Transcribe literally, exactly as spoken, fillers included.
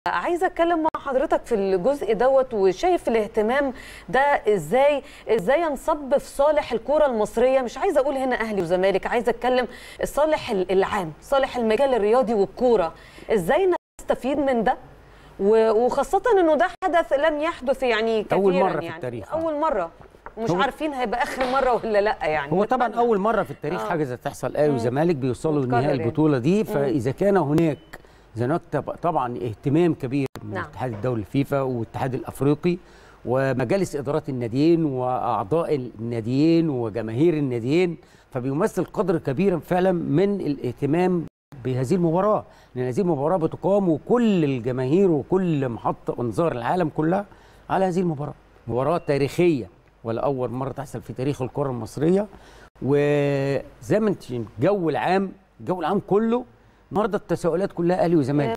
عايزه اتكلم مع حضرتك في الجزء دوت، وشايف الاهتمام ده ازاي ازاي ينصب في صالح الكوره المصريه. مش عايزه اقول هنا اهلي وزمالك، عايزه اتكلم الصالح العام، صالح المجال الرياضي والكوره، ازاي نستفيد من ده، وخاصه انه ده حدث لم يحدث يعني كثيرا، اول مره في يعني التاريخ اول مره، مش عارفين هيبقى اخر مره ولا لا. يعني هو طبعا اول مره في التاريخ آه. حاجه زي تحصل، اهلي وزمالك بيوصلوا لنهائي البطوله دي. فاذا كان هناك هناك طبعا اهتمام كبير من نعم. الاتحاد الدولي الفيفا والاتحاد الافريقي ومجالس ادارات الناديين واعضاء الناديين وجماهير الناديين، فبيمثل قدر كبير فعلا من الاهتمام بهذه المباراه، لان هذه المباراه بتقام وكل الجماهير وكل محطه انظار العالم كلها على هذه المباراه. مباراه تاريخيه ولا اول مره تحصل في تاريخ الكره المصريه. وزي ما انت الجو العام الجو العام كله النهارده التساؤلات كلها اهلي وزمالك.